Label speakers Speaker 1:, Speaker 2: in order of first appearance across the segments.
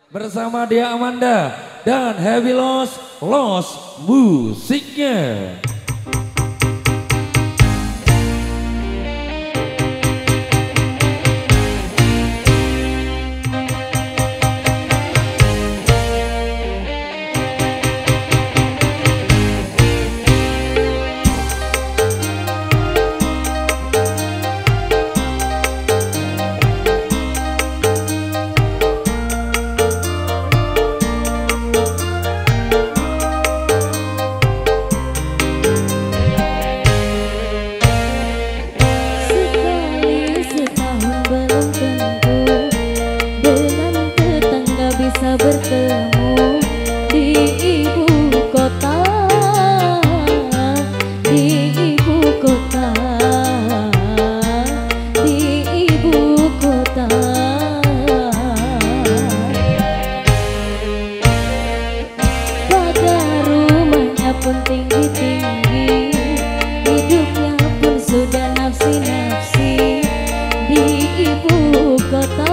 Speaker 1: bersama Dia Amanda dan Heavy Loss musiknya.
Speaker 2: Bertemu di ibu kota, di ibu kota, di ibu kota. Pagar rumahnya pun tinggi-tinggi, hidupnya pun sudah nafsi-nafsi di ibu kota.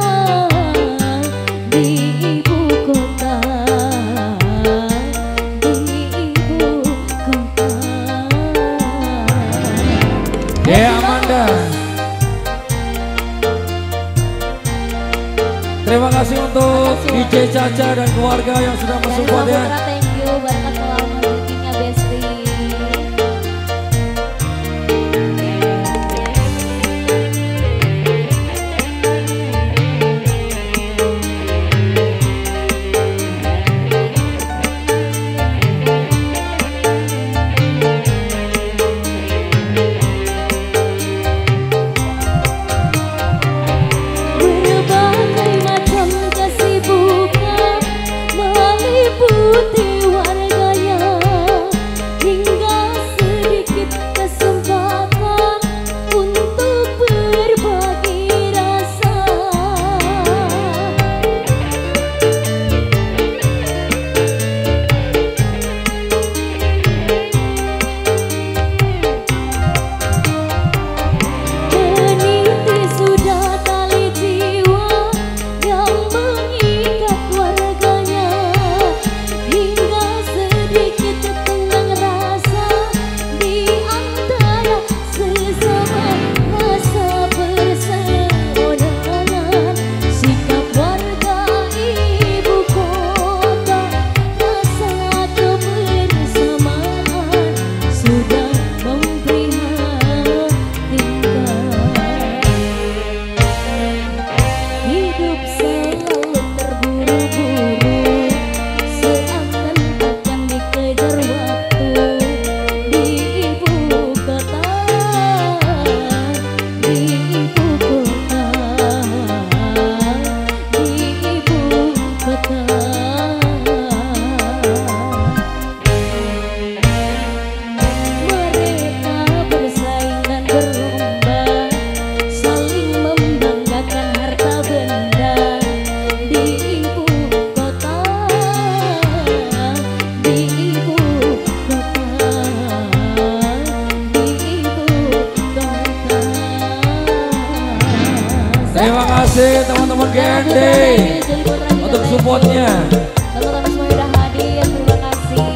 Speaker 1: Dea Amanda, terima kasih untuk DJ Caca dan keluarga yang sudah mensupport ya.
Speaker 2: Thank you banget selalu rezekinya Besti.
Speaker 1: Terima kasih teman-teman GND untuk supportnya.
Speaker 2: Teman-teman semua udah hadir, terima kasih.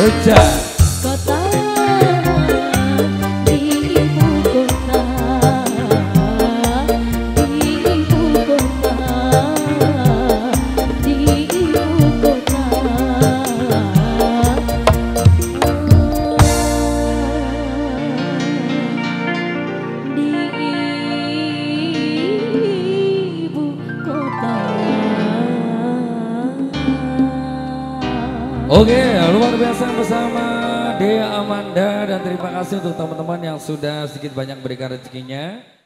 Speaker 1: Hujan.
Speaker 2: Kota di ibu kota, di ibu kota, di ibu kota. Di ibu kota.
Speaker 1: Oke, luar biasa bersama Dea Amanda dan terima kasih untuk teman-teman yang sudah sedikit banyak berikan rezekinya.